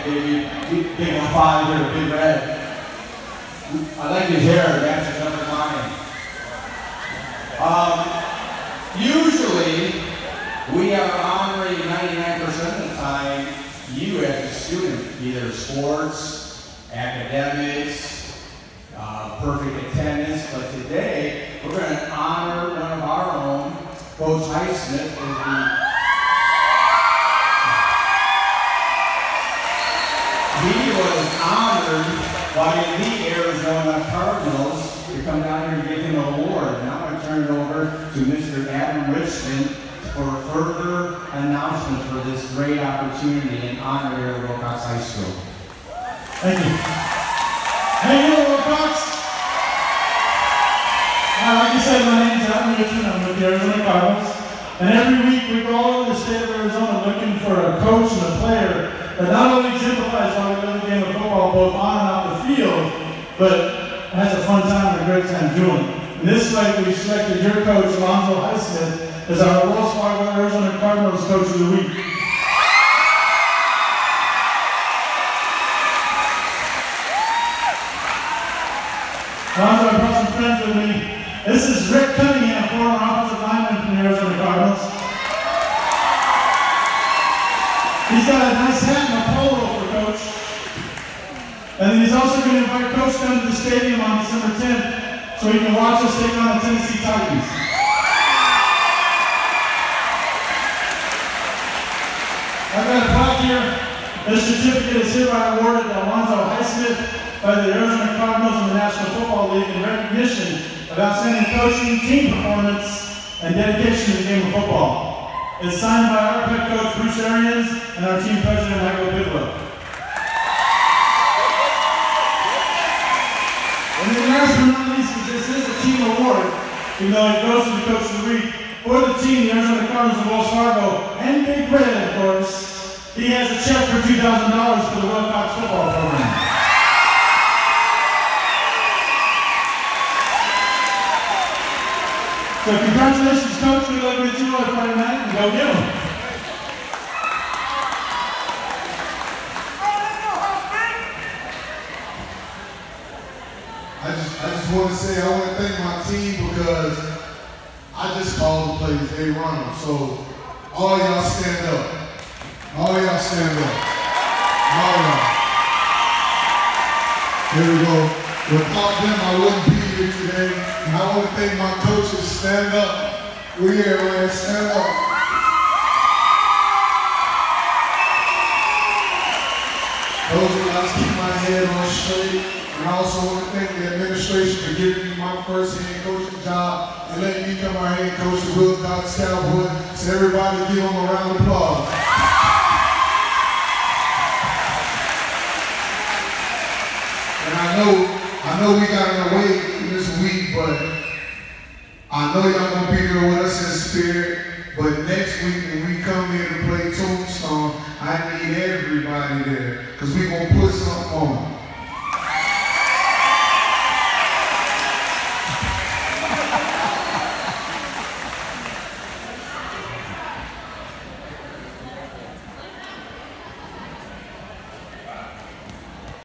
Big five here, Big Red. I like his hair, it matches up with mine. Usually, we are honoring 99% of the time you as a student, either sports, academics, perfect attendance, but today we're going to honor one of our own, Coach Highsmith, he was honored by the Arizona Cardinals to come down here and give him an award. Now I'm going to turn it over to Mr. Adam Richmond for further announcements for this great opportunity in honor here at Willcox High School. Thank you. Hey, Willcox. Like you said, my name's Adam Richmond. I'm with the Arizona Cardinals. And every week we go all over the state of Arizona looking for a coach and a player that not only exemplifies why we love the game of football both on and off the field, but has a fun time and a great time doing it. And this way we selected your coach, Alonzo Highsmith, as our Wells Fargo Arizona Cardinals Coach of the Week. Alonzo, I brought some friends with me. This is Rick Cunningham, former offensive lineman from the Arizona Cardinals. He's got a nice hat and a polo for Coach. And then he's also going to invite Coach down to the stadium on December 10th so he can watch us take on the Tennessee Titans. I've got a plaque here. This certificate is hereby awarded to Alonzo Highsmith by the Arizona Cardinals and the National Football League in recognition of outstanding coaching, team performance, and dedication to the game of football. It's signed by our head coach, Bruce Arians, and our team president, Michael Bidwell. And then last but not least, this is a team award, even though it goes to the Coach of the Week. For the team, the Arizona Cardinals of Wells Fargo, and Big Red, of course, he has a check for $2,000 for the Willcox football program. So congratulations, Coach. We love you too on Friday night, and go get them. I just want to say I want to thank my team because I just call the plays, they run them. So all y'all stand up. All y'all stand up. All y'all. Here we go. Without them, I wouldn't be here today. And I want to thank my coaches. Stand up. We're here, man. Stand up. Coaches, I just keep my head on straight. And I also want to thank the administration for giving me my first head coaching job and letting me come our head coach at Willcox Cowboy. So everybody give them a round of applause. And I know we got an away this week, but I know y'all gonna be there with us in spirit. But next week when we come here to play Tombstone, I need everybody there because we gonna put something on.